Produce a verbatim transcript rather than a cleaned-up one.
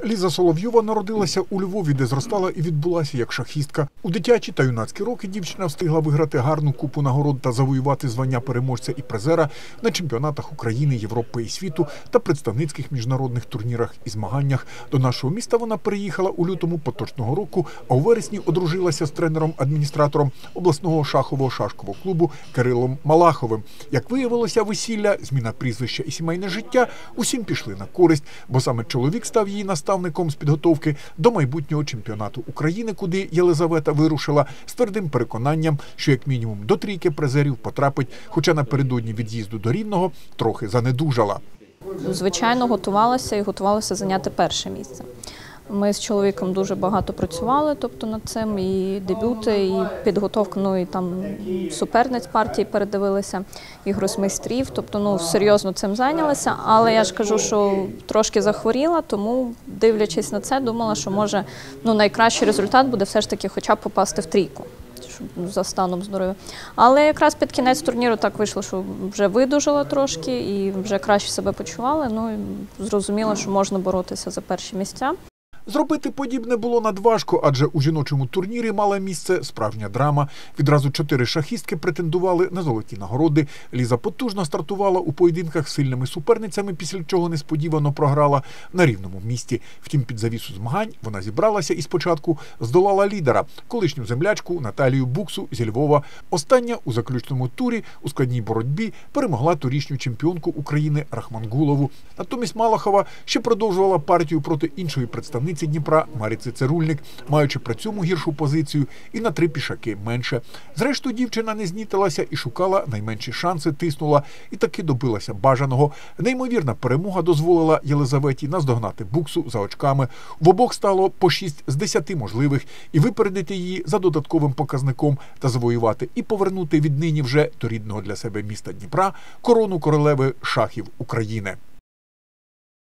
Ліза Соловйова народилася у Львові, де зростала і відбулася як шахістка. У дитячі та юнацькі роки дівчина встигла виграти гарну купу нагород та завоювати звання переможця і призера на чемпіонатах України, Європи і світу та представницьких міжнародних турнірах і змаганнях. До нашого міста вона переїхала у лютому поточного року, а у вересні одружилася з тренером-адміністратором обласного шахового шашкового клубу Кирилом Малаховим. Як виявилося, весілля, зміна прізвища і сімейне життя усім пішли на користь, бо саме чоловік став її наставником з підготовки до майбутнього чемпіонату України, куди Єлизавета вирушила з твердим переконанням, що як мінімум до трійки призерів потрапить, хоча напередодні від'їзду до Рівного трохи занедужала. Звичайно, готувалася і готувалася зайняти перше місце. Ми з чоловіком дуже багато працювали, тобто над цим, і дебюти, і підготовка, ну і там суперниць партії передивилися, і гросмейстрів, тобто ну серйозно цим зайнялися, але я ж кажу, що трошки захворіла, тому, дивлячись на це, думала, що може ну найкращий результат буде все ж таки хоча б попасти в трійку за станом здоров'я. Але якраз під кінець турніру так вийшло, що вже видужала трошки і вже краще себе почувала, ну і зрозуміла, що можна боротися за перші місця. Зробити подібне було надважко, адже у жіночому турнірі мала місце справжня драма. Відразу чотири шахістки претендували на золоті нагороди. Ліза потужно стартувала у поєдинках з сильними суперницями, після чого несподівано програла на рівному місці. Втім, під завісу змагань вона зібралася і спочатку здолала лідера, колишню землячку Наталію Буксу зі Львова. Остання у заключному турі у складній боротьбі перемогла торішню чемпіонку України Рахмангулову. Натомість Малахова ще продовжувала партію проти іншої представниці Дніпра Марії Цицерульник, маючи при цьому гіршу позицію і на три пішаки менше. Зрештою, дівчина не знітилася і шукала найменші шанси, тиснула і таки добилася бажаного. Неймовірна перемога дозволила Єлизаветі наздогнати Буксу за очками. В обох стало по шість з десяти можливих і випередити її за додатковим показником та завоювати і повернути віднині вже до рідного для себе міста Дніпра корону королеви шахів України.